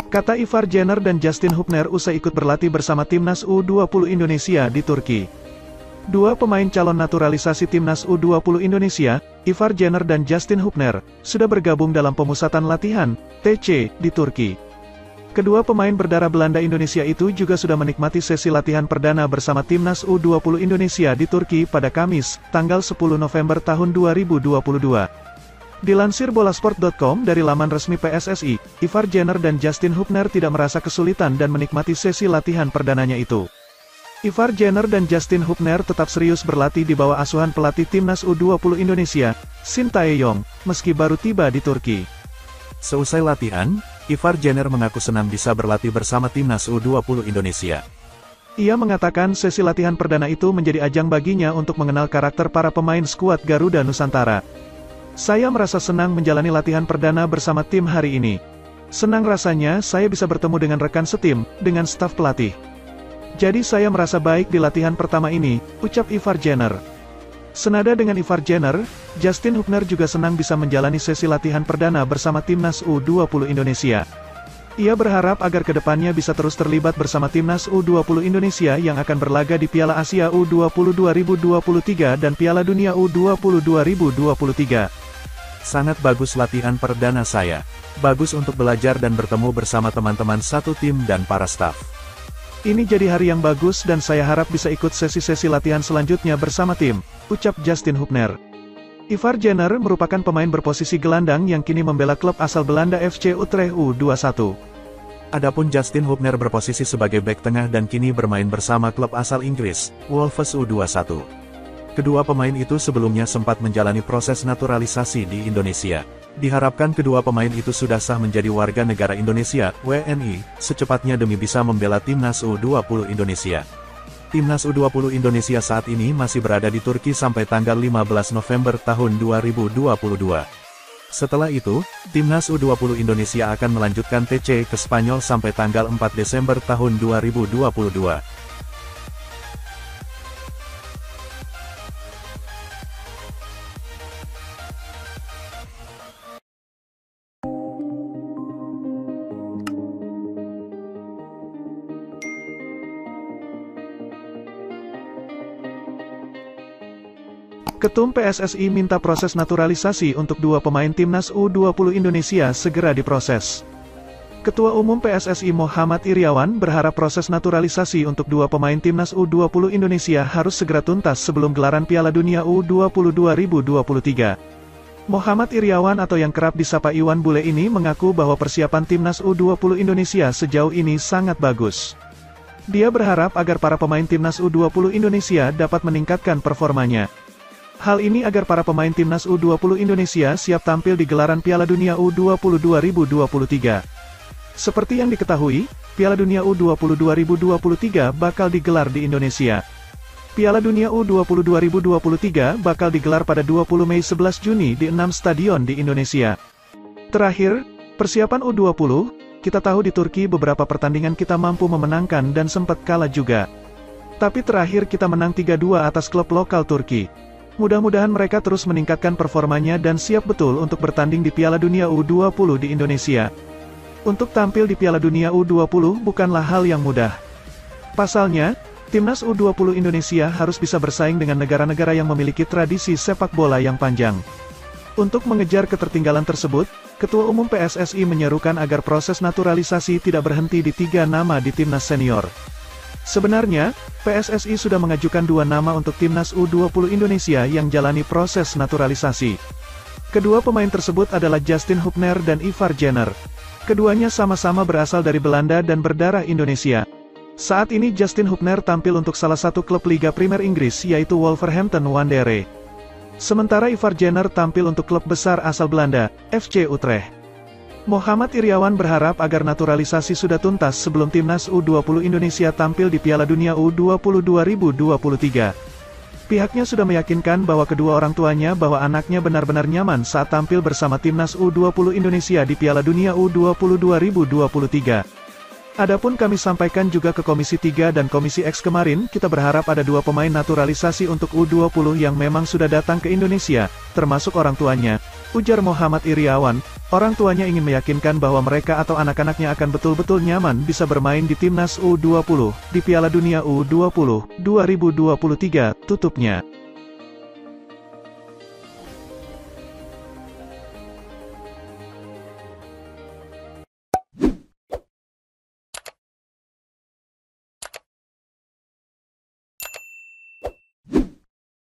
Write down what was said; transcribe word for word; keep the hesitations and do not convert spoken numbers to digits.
kata Ivar Jenner dan Justin Hubner usai ikut berlatih bersama timnas U dua puluh Indonesia di Turki. Dua pemain calon naturalisasi timnas U dua puluh Indonesia, Ivar Jenner dan Justin Hubner, sudah bergabung dalam pemusatan latihan, T C, di Turki. Kedua pemain berdarah Belanda Indonesia itu juga sudah menikmati sesi latihan perdana bersama timnas U dua puluh Indonesia di Turki pada Kamis, tanggal sepuluh November tahun dua ribu dua puluh dua. Dilansir bolasport titik com dari laman resmi P S S I, Ivar Jenner dan Justin Hubner tidak merasa kesulitan dan menikmati sesi latihan perdananya itu. Ivar Jenner dan Justin Hubner tetap serius berlatih di bawah asuhan pelatih timnas U dua puluh Indonesia, Shin Tae-yong, meski baru tiba di Turki. Seusai latihan, Ivar Jenner mengaku senang bisa berlatih bersama timnas U dua puluh Indonesia. Ia mengatakan sesi latihan perdana itu menjadi ajang baginya untuk mengenal karakter para pemain skuad Garuda Nusantara. Saya merasa senang menjalani latihan perdana bersama tim hari ini. Senang rasanya saya bisa bertemu dengan rekan setim, dengan staf pelatih. Jadi saya merasa baik di latihan pertama ini, ucap Ivar Jenner. Senada dengan Ivar Jenner, Justin Hubner juga senang bisa menjalani sesi latihan perdana bersama timnas U dua puluh Indonesia. Ia berharap agar kedepannya bisa terus terlibat bersama timnas U dua puluh Indonesia yang akan berlaga di Piala Asia U dua puluh dua ribu dua puluh tiga dan Piala Dunia U dua puluh dua ribu dua puluh tiga. Sangat bagus latihan perdana saya. Bagus untuk belajar dan bertemu bersama teman-teman satu tim dan para staf. Ini jadi hari yang bagus dan saya harap bisa ikut sesi-sesi latihan selanjutnya bersama tim, ucap Justin Hubner. Ivar Jenner merupakan pemain berposisi gelandang yang kini membela klub asal Belanda F C Utrecht U dua puluh satu. Adapun Justin Hubner berposisi sebagai bek tengah dan kini bermain bersama klub asal Inggris, Wolves U dua puluh satu. Kedua pemain itu sebelumnya sempat menjalani proses naturalisasi di Indonesia. Diharapkan kedua pemain itu sudah sah menjadi warga negara Indonesia, W N I, secepatnya demi bisa membela timnas U dua puluh Indonesia. Timnas U dua puluh Indonesia saat ini masih berada di Turki sampai tanggal lima belas November tahun dua ribu dua puluh dua. Setelah itu, timnas U dua puluh Indonesia akan melanjutkan T C ke Spanyol sampai tanggal empat Desember tahun dua ribu dua puluh dua. Ketum P S S I minta proses naturalisasi untuk dua pemain timnas U dua puluh Indonesia segera diproses. Ketua Umum P S S I Muhammad Iryawan berharap proses naturalisasi untuk dua pemain timnas U dua puluh Indonesia harus segera tuntas sebelum gelaran Piala Dunia U dua puluh dua ribu dua puluh tiga. Muhammad Iryawan atau yang kerap disapa Iwan Bule ini mengaku bahwa persiapan timnas U dua puluh Indonesia sejauh ini sangat bagus. Dia berharap agar para pemain timnas U dua puluh Indonesia dapat meningkatkan performanya. Hal ini agar para pemain timnas U dua puluh Indonesia siap tampil di gelaran Piala Dunia U dua puluh dua ribu dua puluh tiga. Seperti yang diketahui, Piala Dunia U dua puluh dua ribu dua puluh tiga bakal digelar di Indonesia. Piala Dunia U dua puluh dua ribu dua puluh tiga bakal digelar pada dua puluh Mei sebelas Juni di enam stadion di Indonesia. Terakhir, persiapan U dua puluh, kita tahu di Turki beberapa pertandingan kita mampu memenangkan dan sempat kalah juga. Tapi terakhir kita menang tiga dua atas klub lokal Turki. Mudah-mudahan mereka terus meningkatkan performanya dan siap betul untuk bertanding di Piala Dunia U dua puluh di Indonesia. Untuk tampil di Piala Dunia U dua puluh bukanlah hal yang mudah. Pasalnya, timnas U dua puluh Indonesia harus bisa bersaing dengan negara-negara yang memiliki tradisi sepak bola yang panjang. Untuk mengejar ketertinggalan tersebut, Ketua Umum P S S I menyerukan agar proses naturalisasi tidak berhenti di tiga nama di timnas senior. Sebenarnya, P S S I sudah mengajukan dua nama untuk timnas U dua puluh Indonesia yang jalani proses naturalisasi. Kedua pemain tersebut adalah Justin Hubner dan Ivar Jenner. Keduanya sama-sama berasal dari Belanda dan berdarah Indonesia. Saat ini Justin Hubner tampil untuk salah satu klub Liga Primer Inggris yaitu Wolverhampton Wanderers. Sementara Ivar Jenner tampil untuk klub besar asal Belanda, F C Utrecht. Muhammad Iryawan berharap agar naturalisasi sudah tuntas sebelum timnas U dua puluh Indonesia tampil di Piala Dunia U dua puluh dua ribu dua puluh tiga. Pihaknya sudah meyakinkan bahwa kedua orang tuanya bahwa anaknya benar-benar nyaman saat tampil bersama timnas U dua puluh Indonesia di Piala Dunia U dua puluh dua ribu dua puluh tiga. Adapun kami sampaikan juga ke Komisi tiga dan Komisi X kemarin, kita berharap ada dua pemain naturalisasi untuk U dua puluh yang memang sudah datang ke Indonesia, termasuk orang tuanya. Ujar Muhammad Iriawan, orang tuanya ingin meyakinkan bahwa mereka atau anak-anaknya akan betul-betul nyaman bisa bermain di Timnas U dua puluh, di Piala Dunia U dua puluh, dua ribu dua puluh tiga, tutupnya.